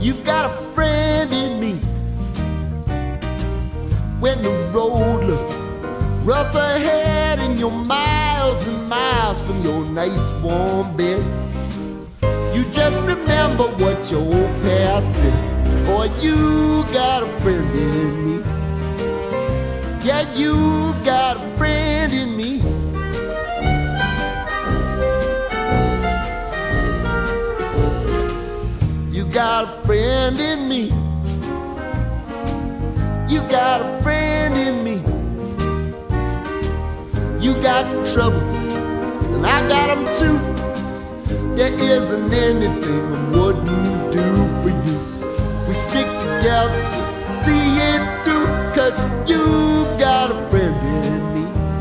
You've got a friend in me. When the road looks rough ahead and you're miles and miles from your nice warm bed, you just remember what your old past said. Boy, you got a friend in me. Yeah, you got a friend in me. You got a friend in me. You got a friend in me. You got trouble, and I got them too. There isn't anything I wouldn't do for you. If we stick together, see it through, 'cause you've got a friend in me.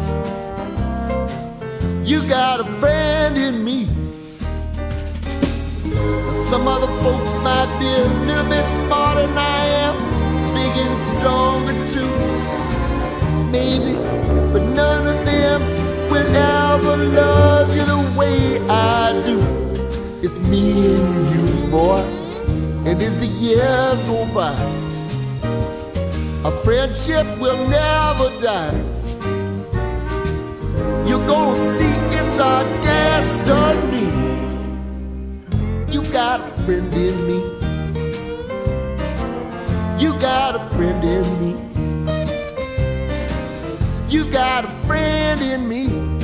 You got a friend in me. Some other folks might be a little bit smarter than I am, big and stronger too, maybe, but none of them will ever love you the way I do. It's me and you, boy, and as the years go by, our friendship will never die. You're gonna see it's our destiny. You got a friend in me. You got a friend in me. You got a friend in me.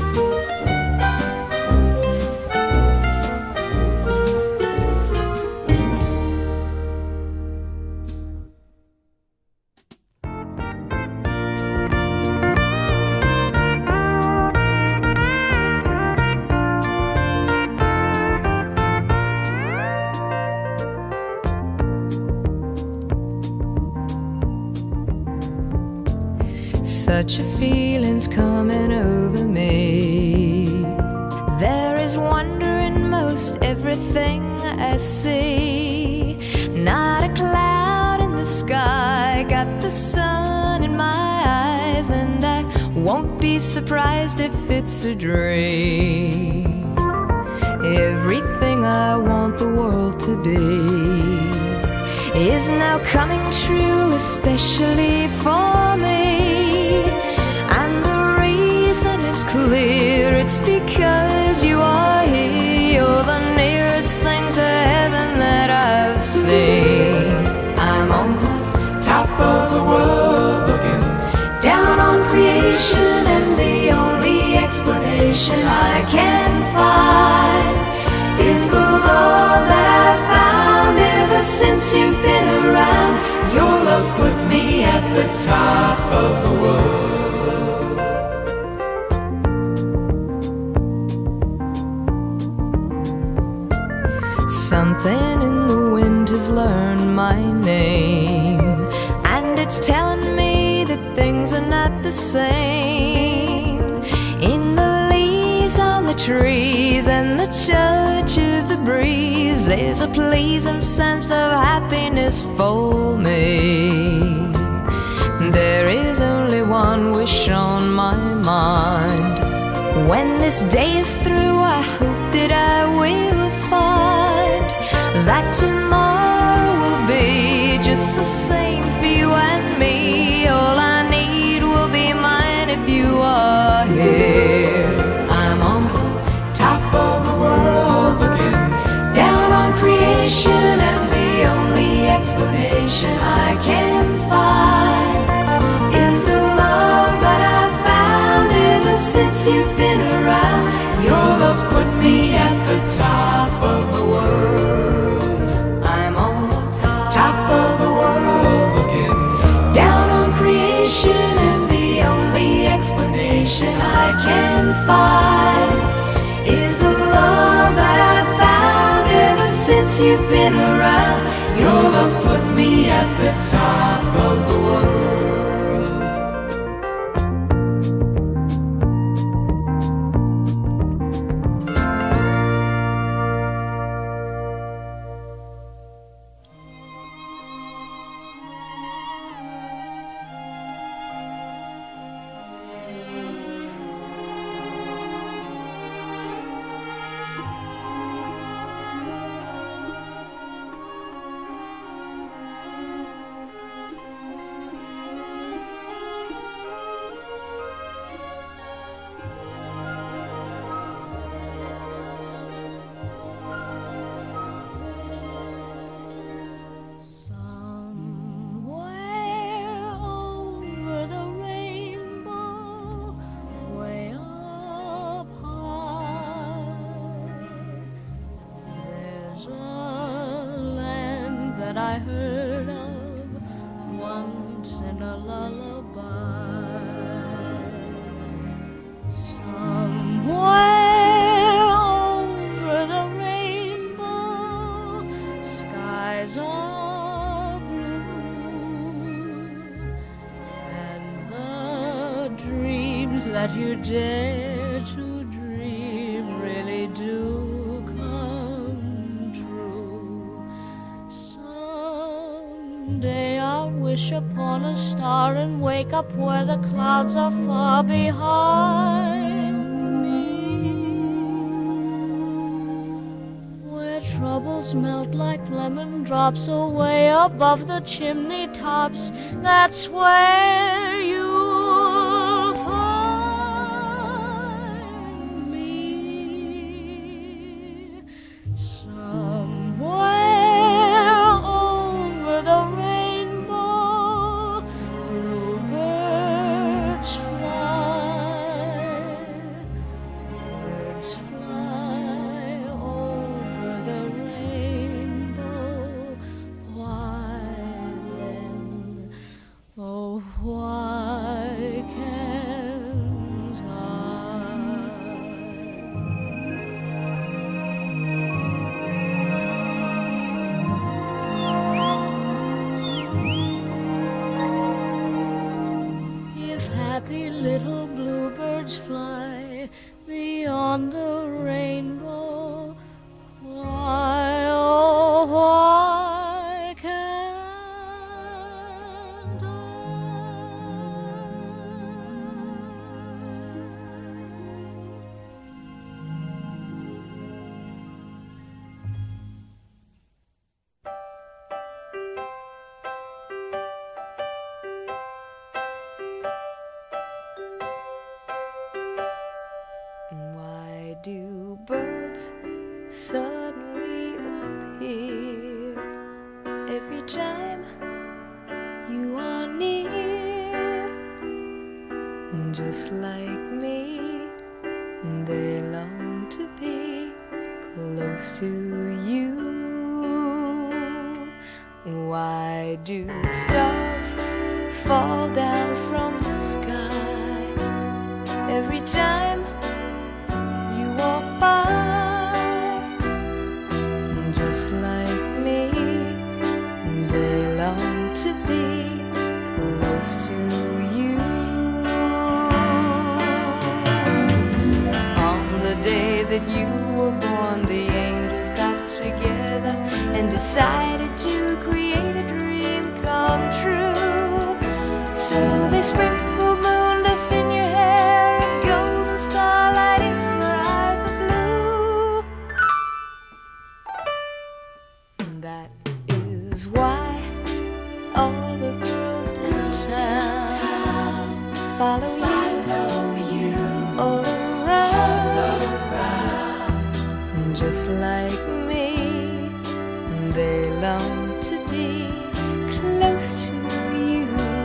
Such a feeling's coming over me. There is wonder in most everything I see. Not a cloud in the sky, got the sun in my eyes, and I won't be surprised if it's a dream. Everything I want the world to be is now coming true, especially for me. And the reason is clear, it's because you are here. You're the nearest thing to heaven that I've seen. I'm on the top of the world, looking down on creation, and the only explanation I can find is the love that I found ever since you've been around. Your love's put me at the top of the world. Something in the wind has learned my name, and it's telling me that things are not the same. In the leaves on the trees and the touch of the breeze, there's a pleasing sense of happiness for me. There is only one wish on my mind. When this day is through, I hope that I will find that tomorrow will be just the same for you and me. All I need will be mine if you are here. I'm on the top of the world, looking down on creation, and the only explanation I can find is the love that I've found ever since you've been around. Your love's put me at the top of the world. I'm on the top of the world, looking down on creation, and the only explanation I can find is the love that I've found ever since you've been around. Your love's put me at the top of the world. that I heard of once in a lullaby. Somewhere over the rainbow, skies are blue, and the dreams that you dare to dream really do come true. Someday I'll wish upon a star and wake up where the clouds are far behind me, where troubles melt like lemon drops away above the chimney tops. That's where you'll find me. Somewhere over the rainbow, bluebirds fly. Birds fly over the rainbow. Why then, oh, why can't I? If happy little bluebirds fly beyond the rainbow, why, oh, why can't I? Why do birds suddenly appear every time you are near? Just like me, they long to be close to you. Why do stars fall down from the sky every time you walk by? Just like me, they long to be close to you. On the day that you were born, the angels got together and decided to create a dream come true. So they sprinkled moon dust in your hair and golden starlight in your eyes of blue. That is why all the girls in town follow you all around. Just like me, they long to be close to you.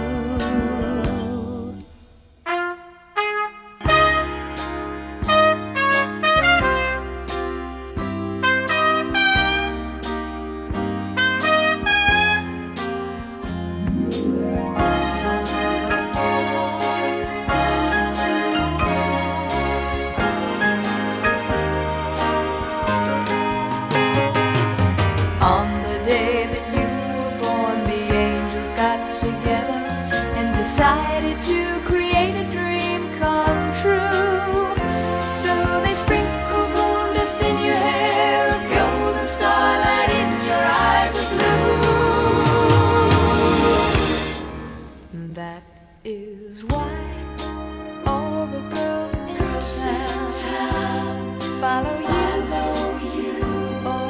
On the day that you were born, the angels got together and decided to create a dream come true. So they sprinkled moon dust in your hair, of golden starlight in your eyes of blue. That is why all the girls in town follow you all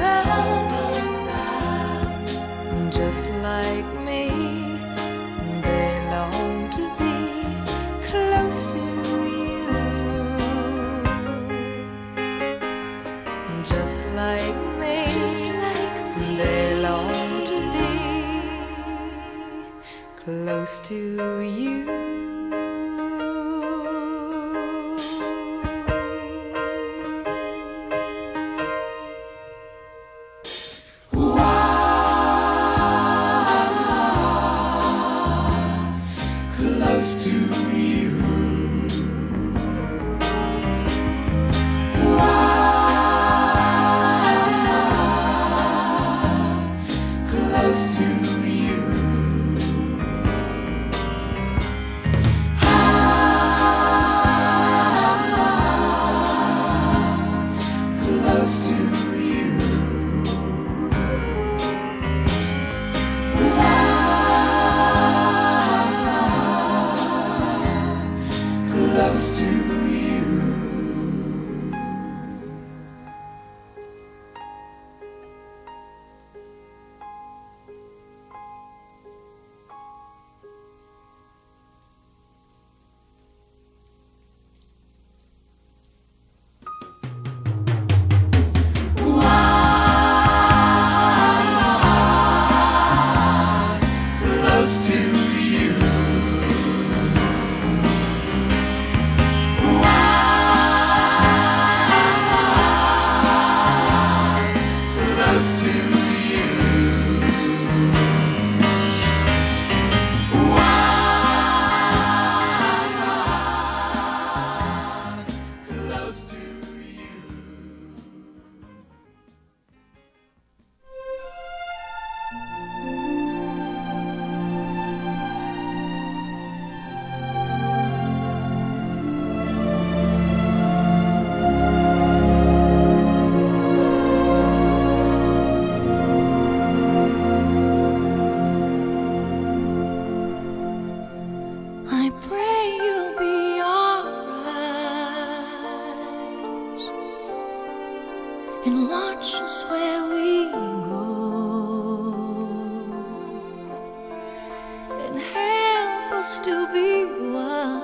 around. Just like me, they long to be close to you. Just like me, they long to be close to you. Why us to be wise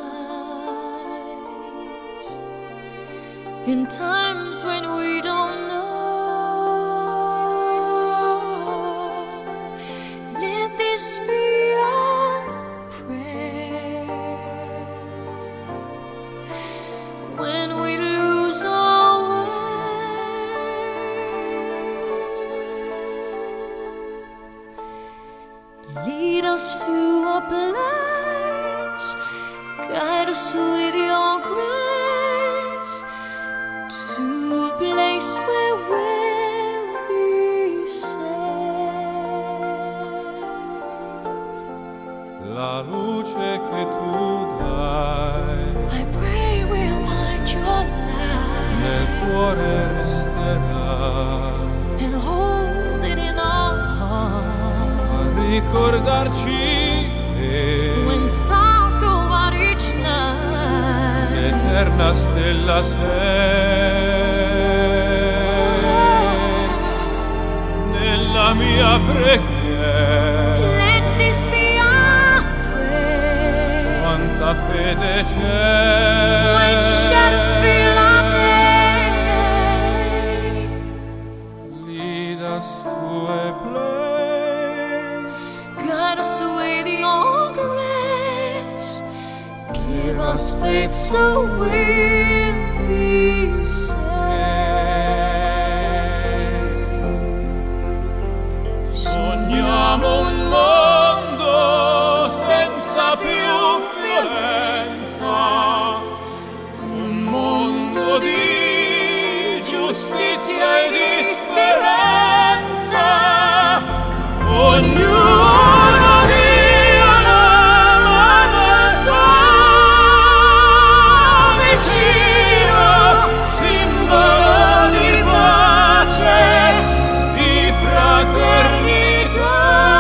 in times when we don't know. Let this be our prayer when we lose our way. Lead us to a place, guide us with your grace, to a place where we'll be safe. La luce che tu dai I pray we'll find your nel light cuore resterà, and hold it in our heart. a ricordarci che When stars go out each night, l'eterna stella sei nella mia preghiera. let this be our prayer. Quanta fede We c'è, shall feel our day. lead us to a place, Guide us with your grace. Give us faith so we'll be safe. sogniamo un mondo senza più violenza, un mondo di giustizia e di speranza. Ognuno dia la mano al suo vicino, simbolo di pace, di fraternità.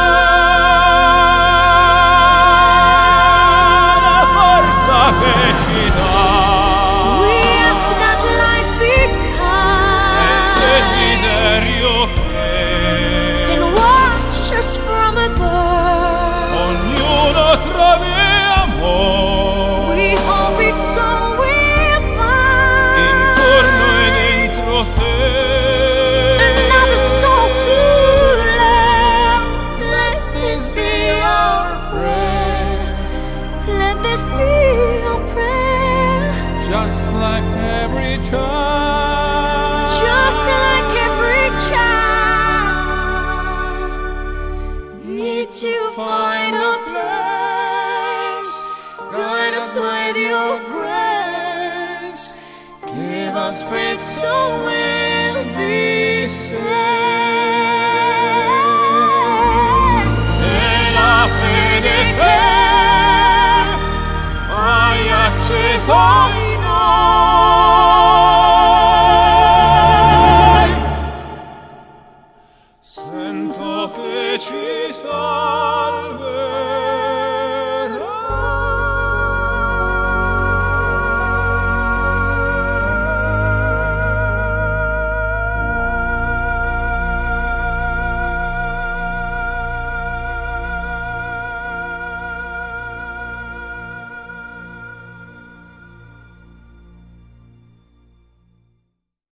La forza che ci dà We ask that life be è kind desiderio che and watch us from above. ognuno trovi amore We hope it's all we'll find. intorno e dentro sé. Another soul to love. Let this be our prayer. Let this be our prayer. Just like every child, Just like every child, need to find a place. Guide us with your grace. Give us faith so we'll be safe. e la fede che hai acceso